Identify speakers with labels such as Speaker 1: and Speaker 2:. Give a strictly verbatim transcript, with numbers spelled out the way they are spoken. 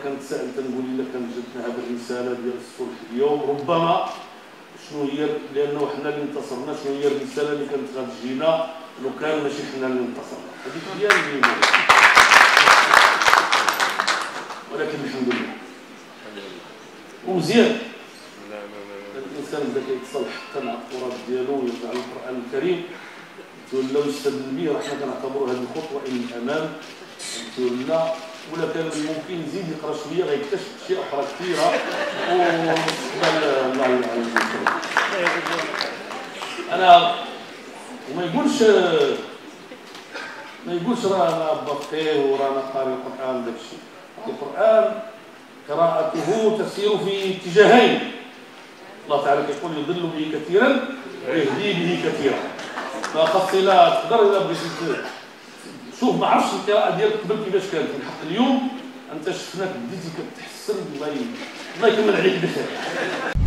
Speaker 1: كنتسائل تنقول الا كان جاتنا هذه الرساله ديال الصلح اليوم ربما شنو هي، لانه حنا اللي انتصرنا، شنو هي الرساله اللي كانت غتجينا لو كان ماشي حنا اللي انتصرنا؟ هذيك هي اللي ولكن الحمد لله ومزيان. الانسان بدا كيتصالح حتى مع التراث ديالو ويرجع للقران الكريم تولوا يستدل به، راه حنا كنعتبروا هذه الخطوه الى الامام تولى، ولا كان ممكن يزيد يقرا شويه غيكتشف اشياء اخرى كثيره الله يعلم. انا وما يقولش ما يقولش رانا بفقيه ورانا قاري القران داك الشيء. القران قراءته تسير في اتجاهين، الله تعالى كيقول يضل به كثيرا ويهدي به كثيرا. ما خاص الا تقدر الا بغيتي شوف ما عرفتش القراءه ديالك قبل كيفاش كانت، الحق اليوم انت شفناك بديتي كتحسن، الله الله يكمل عليك بخير.